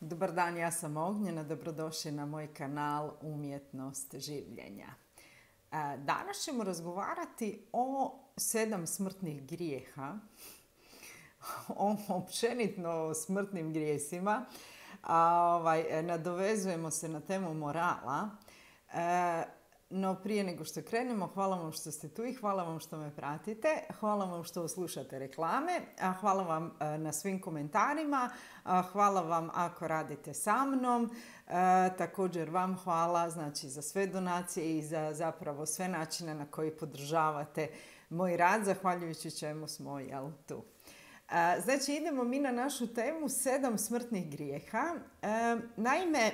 Dobar dan, ja sam Ognjena, dobrodošli na moj kanal Umjetnost življenja. Danas ćemo razgovarati o 7 smrtnih grijeha, o općenito smrtnim grijesima. Nadovezujemo se na temu morala. No prije nego što krenemo, hvala vam što ste tu i hvala vam što me pratite. Hvala vam što slušate reklame. Hvala vam na svim komentarima. Hvala vam ako radite sa mnom. Također vam hvala za sve donacije i za zapravo sve načine na koji podržavate moj rad, zahvaljujući čemu smo tu. Idemo mi na našu temu 7 smrtnih grijeha. Naime,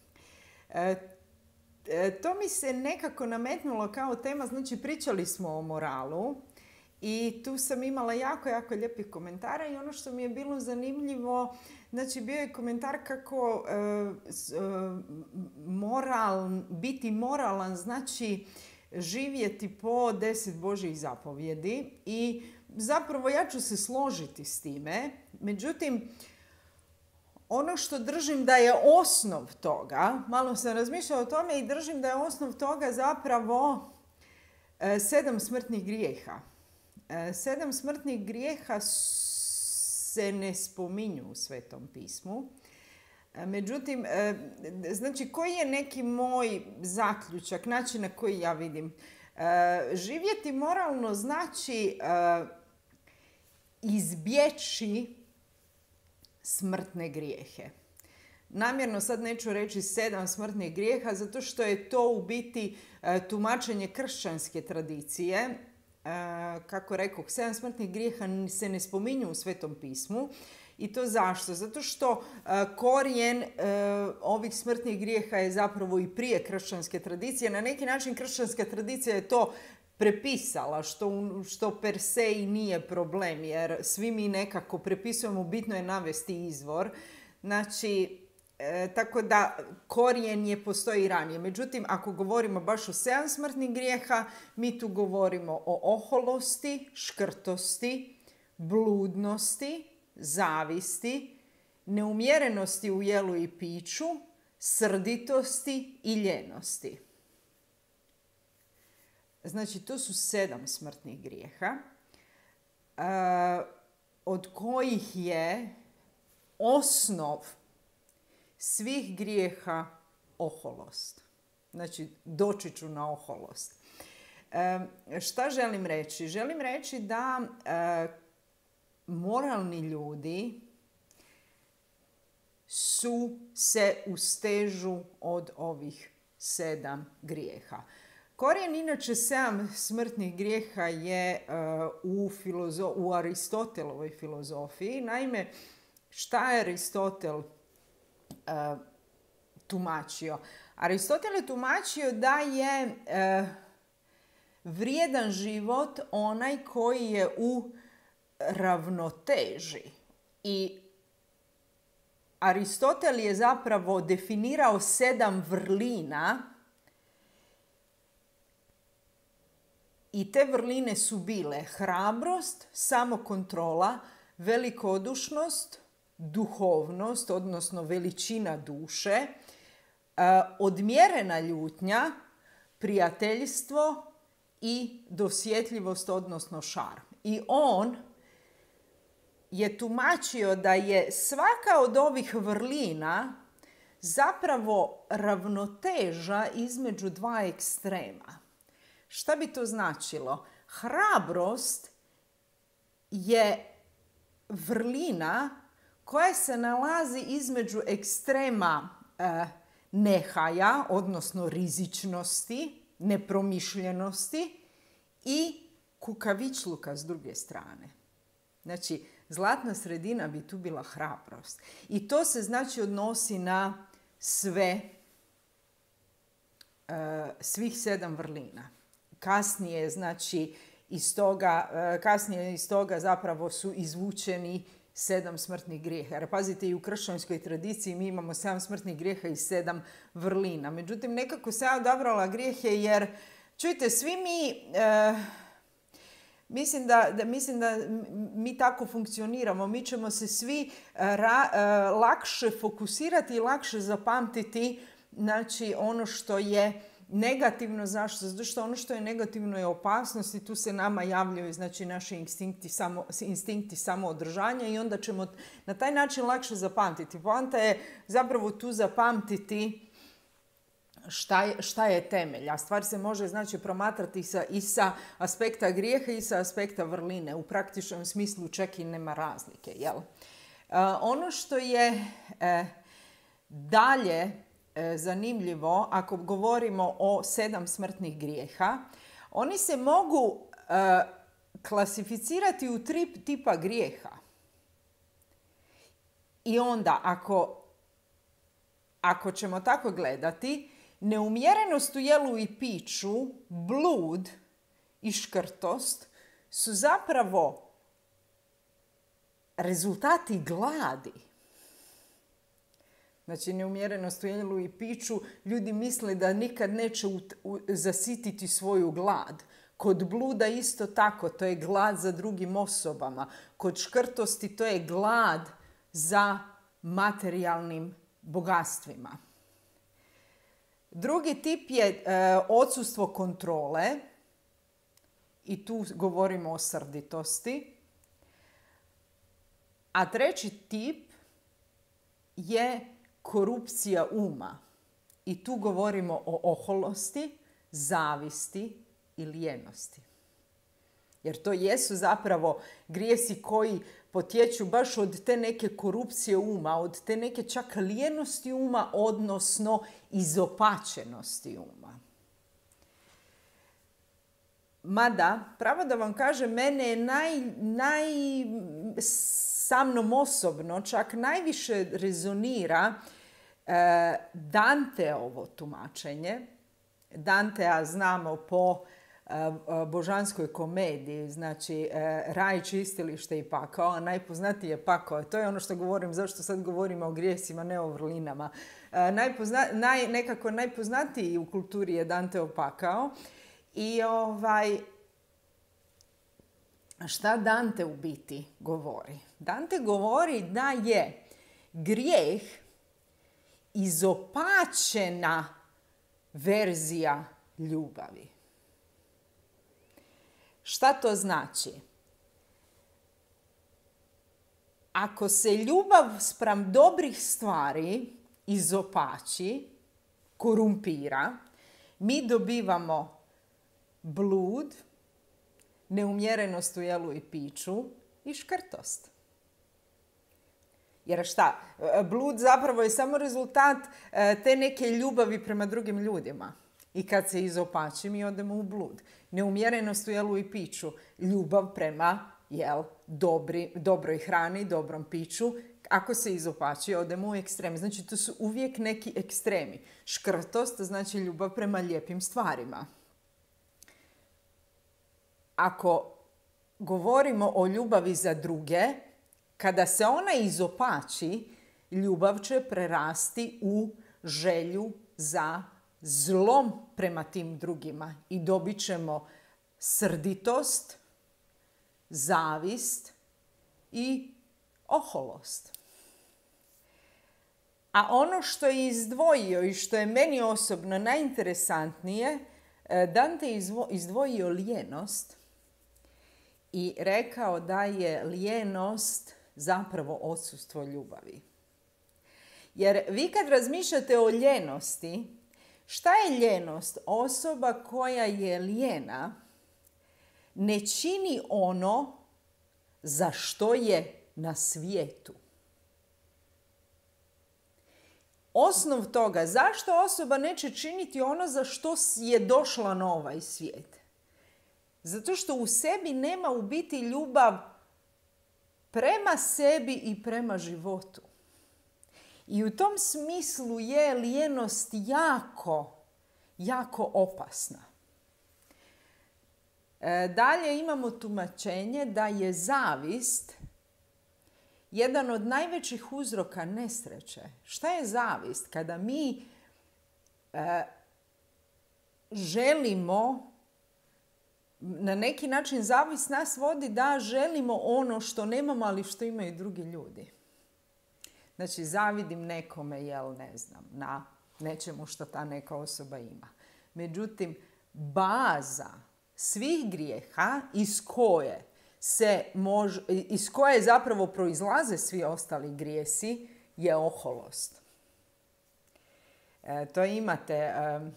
to mi se nekako nametnulo kao tema, pričali smo o moralu i tu sam imala jako lijepih komentara i ono što mi je bilo zanimljivo, bio je komentar kako biti moralan znači živjeti po 10 Božjih zapovjedi i zapravo ja ću se složiti s time, međutim, ono što držim da je osnov toga, malo sam razmišljala o tome i držim da je osnov toga zapravo 7 smrtnih grijeha. 7 smrtnih grijeha se ne spominju u Svetom pismu. Međutim, koji je neki moj zaključak, način na koji ja vidim? Živjeti moralno znači izbjeći smrtne grijehe. Namjerno sad neću reći 7 smrtnih grijeha, zato što je to u biti tumačenje kršćanske tradicije. Kako rekoh, 7 smrtnih grijeha se ne spominju u Svetom pismu. I to zašto? Zato što korijen ovih smrtnih grijeha je zapravo i prije kršćanske tradicije. Na neki način kršćanska tradicija je to prepisala, što per se i nije problem, jer svi mi nekako prepisujemo, bitno je navesti izvor. Tako da korijen postoji ranije. Međutim, ako govorimo baš o 7 smrtnih grijeha, mi tu govorimo o oholosti, škrtosti, bludnosti, zavisti, neumjerenosti u jelu i piću, srditosti i ljenosti. To su 7 smrtnih grijeha, od kojih je osnov svih grijeha oholost. Doći ću na oholost. Šta želim reći? Želim reći da moralni ljudi se ustežu od ovih 7 grijeha. Korijen inače 7 smrtnih grijeha je u Aristotelovoj filozofiji. Naime, šta je Aristotel tumačio? Aristotel je tumačio da je vrijedan život onaj koji je u ravnoteži. I Aristotel je zapravo definirao 7 vrlina i te vrline su bile hrabrost, samokontrola, velikodušnost, duhovnost, odnosno veličina duše, odmjerena ljutnja, prijateljstvo i dosjetljivost, odnosno šarm. I on je tumačio da je svaka od ovih vrlina zapravo ravnoteža između 2 ekstrema. Šta bi to značilo? Hrabrost je vrlina koja se nalazi između ekstrema nehaja, odnosno rizičnosti, nepromišljenosti i kukavičluka s druge strane. Zlatna sredina bi tu bila hrabrost. I to se svih 7 vrlina. Kasnije iz toga zapravo su izvučeni 7 smrtnih grijeha. Jer pazite, i u kršćanskoj tradiciji mi imamo 7 smrtnih grijeha i 7 vrlina. Međutim, nekako sam ja odabrala grijehe jer, čujte, svi mi Mislim da mi tako funkcioniramo. Mi ćemo se svi lakše fokusirati i lakše zapamtiti, znači, ono što je negativno. Zašto? Zato što ono što je negativno je opasnost i tu se nama javljaju, znači, naši instinkti samoodržanja i onda ćemo na taj način lakše zapamtiti. Poanta je zapravo tu zapamtiti šta je temelj. A stvar se može, znači, promatrati i sa aspekta grijeha i sa aspekta vrline. U praktičnom smislu čak i nema razlike. Jel? Ono što je dalje zanimljivo, ako govorimo o 7 smrtnih grijeha, oni se mogu klasificirati u 3 tipa grijeha. I onda, ako ćemo tako gledati, neumjerenost u jelu i piću, blud i škrtost su zapravo rezultati gladi. Znači, neumjerenost u jelu i piću, ljudi misle da nikad neće zasititi svoju glad. Kod bluda isto tako, to je glad za drugim osobama. Kod škrtosti to je glad za materijalnim bogatstvima. Drugi tip je odsustvo kontrole i tu govorimo o srditosti. A treći tip je korupcija uma i tu govorimo o oholosti, zavisti i lijenosti. Jer to jesu zapravo grijesi koji potječu baš od te neke korupcije uma, od te neke čak lijenosti uma, odnosno izopačenosti uma. Mada, pravo da vam kažem, mene je sa mnom osobno čak najviše rezonira Danteovo tumačenje. Dantea znamo po božanskoj komediji, znači raj, čistilište i pakao, a najpoznatiji je pakao. To je ono što govorim, zašto sad govorimo o grijesima, ne o vrlinama. Nekako najpoznatiji u kulturi je Danteov pakao. I šta Dante u biti govori? Dante govori da je grijeh izopačena verzija ljubavi. Šta to znači? Ako se ljubav spram dobrih stvari izopači, korumpira, mi dobivamo blud, neumjerenost u jelu i piću i škrtost. Jer šta? Blud zapravo je samo rezultat te neke ljubavi prema drugim ljudima. I kad se izopači, mi odemo u blud. Neumjerenost u jelu i piću, ljubav prema dobroj hrani, dobrom piću. Ako se izopači, odemo u ekstreme. Znači, to su uvijek neki ekstremi. Škrtost znači ljubav prema lijepim stvarima. Ako govorimo o ljubavi za druge, kada se ona izopači, ljubav će prerasti u želju za zlom prema tim drugima i dobit ćemo srditost, zavist i oholost. A ono što je izdvojio i što je meni osobno najinteresantnije, Dante je izdvojio lijenost i rekao da je lijenost zapravo odsustvo ljubavi. Jer vi kad razmišljate o lijenosti, šta je lijenost? Osoba koja je lijena ne čini ono za što je na svijetu. Osnov toga, zašto osoba neće činiti ono za što je došla na ovaj svijet? Zato što u sebi nema u biti ljubav prema sebi i prema životu. I u tom smislu je lijenost jako, jako opasna. Dalje imamo tumačenje da je zavist jedan od najvećih uzroka nesreće. Šta je zavist? Kada mi želimo na neki način zavist nas vodi da želimo ono što nemamo, ali što imaju drugi ljudi. Znači, zavidim nekome, ne znam, na nečemu što ta neka osoba ima. Međutim, baza svih grijeha iz koje zapravo proizlaze svi ostali grijesi je oholost. To imate...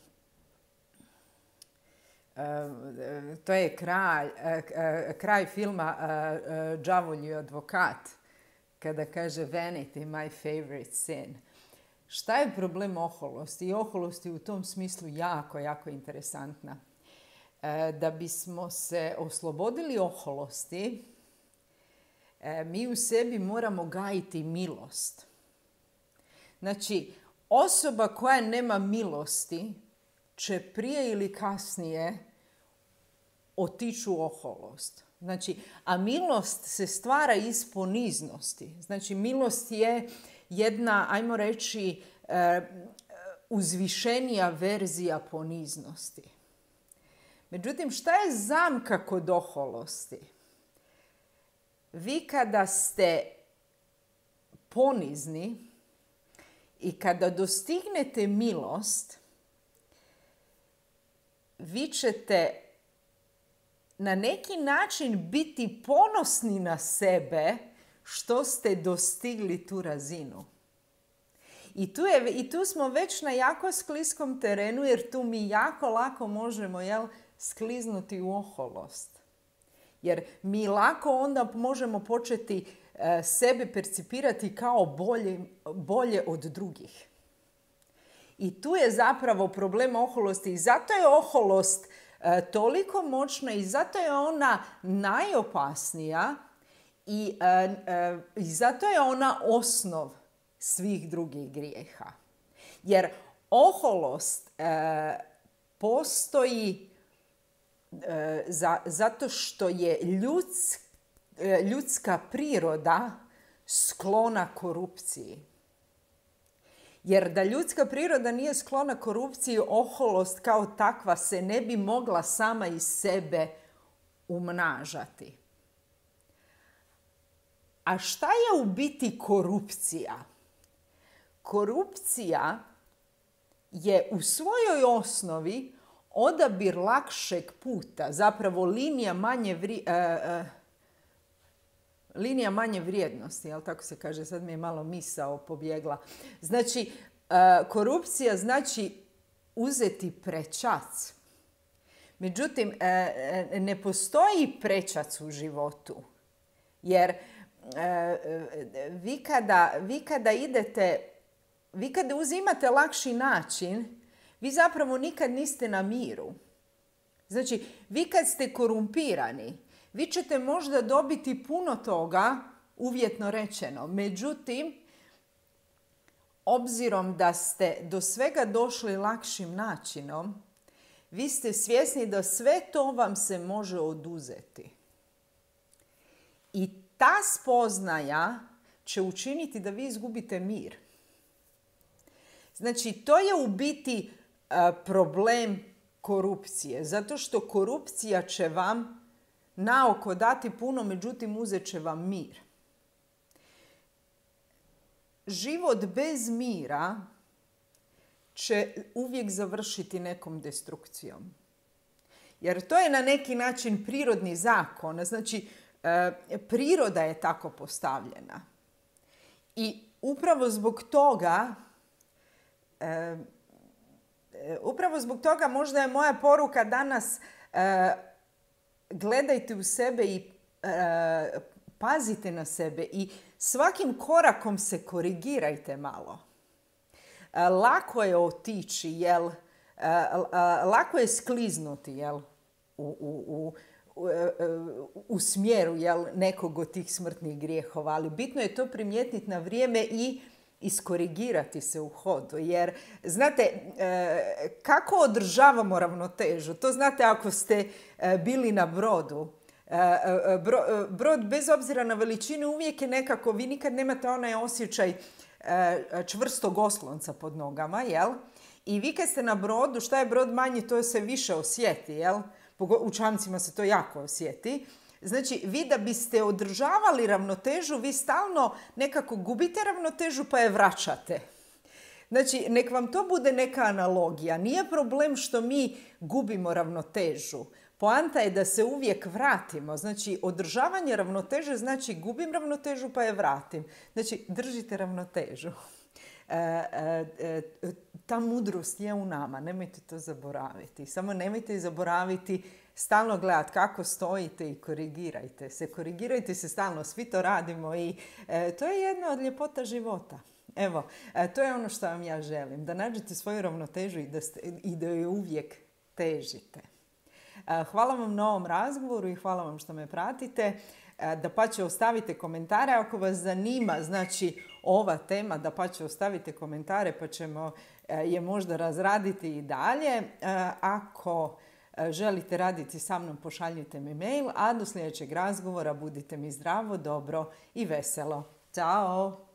To je kraj filma Đavolji advokat, kada kaže vanity, my favorite sin. Šta je problem oholosti? I oholost je u tom smislu jako, jako interesantna. Da bismo se oslobodili oholosti, mi u sebi moramo gajiti milost. Znači, osoba koja nema milosti će prije ili kasnije otići u oholost. Znači, a milost se stvara iz poniznosti. Znači, milost je jedna, ajmo reći, uzvišenija verzija poniznosti. Međutim, šta je zamka kod oholosti? Vi kada ste ponizni i kada dostignete milost, vi ćete na neki način biti ponosni na sebe što ste dostigli tu razinu. I tu smo već na jako skliskom terenu, jer tu mi jako lako možemo skliznuti u oholost. Jer mi lako onda možemo početi sebe percipirati kao bolje od drugih. I tu je zapravo problem oholosti. I zato je oholost toliko moćna i zato je ona najopasnija i zato je ona osnov svih drugih grijeha. Jer oholost postoji zato što je ljudska priroda sklona korupciji. Jer da ljudska priroda nije sklona korupciji, oholost kao takva se ne bi mogla sama iz sebe umnažati. A šta je u biti korupcija? Korupcija je u svojoj osnovi odabir lakšeg puta, zapravo linija manje vrijednosti, jel tako se kaže, sad mi je malo misao pobjegla. Znači, korupcija znači uzeti prečac. Međutim, ne postoji prečac u životu. Jer vi kada uzimate lakši način, vi zapravo nikad niste na miru. Znači, vi kad ste korumpirani, vi ćete možda dobiti puno toga, uvjetno rečeno. Međutim, obzirom da ste do svega došli lakšim načinom, vi ste svjesni da sve to vam se može oduzeti. I ta spoznaja će učiniti da vi izgubite mir. Znači, to je u biti problem korupcije. Zato što korupcija će vam naoko dati puno, međutim uzet će vam mir. Život bez mira će uvijek završiti nekom destrukcijom. Jer to je na neki način prirodni zakon. Znači, priroda je tako postavljena. I upravo zbog toga možda je moja poruka danas gledajte u sebe i pazite na sebe i svakim korakom se korigirajte malo. Lako je otići, lako je skliznuti u smjeru nekog od tih smrtnih grijehova, ali bitno je to primijetiti na vrijeme i iskorigirati se u hodu. Jer, znate, kako održavamo ravnotežu? To znate ako ste bili na brodu. Brod, bez obzira na veličinu, uvijek je nekako, vi nikad nemate onaj osjećaj čvrstog oslonca pod nogama, jel? I vi kad ste na brodu, šta je brod manji, to se više osjeti, jel? U čamcima se to jako osjeti. Znači, vi da biste održavali ravnotežu, vi stalno nekako gubite ravnotežu pa je vraćate. Znači, nek vam to bude neka analogija. Nije problem što mi gubimo ravnotežu. Poanta je da se uvijek vratimo. Znači, održavanje ravnoteže znači gubim ravnotežu pa je vratim. Znači, držite ravnotežu. Ta mudrost je u nama. Nemojte to zaboraviti. Samo nemojte zaboraviti stalno gledati kako stojite i korigirajte se. Korigirajte se stalno. Svi to radimo i to je jedna od ljepota života. Evo, to je ono što vam ja želim. Da nađete svoju ravnotežu i da joj uvijek težite. Hvala vam na ovom razgovoru i hvala vam što me pratite. Dapače, ostavite komentare ako vas zanima, znači ova tema, dapače ostavite komentare pa ćemo je možda razraditi i dalje. Ako želite raditi sa mnom, pošaljite mi mail, a do sljedećeg razgovora budite mi zdravo, dobro i veselo. Ćao!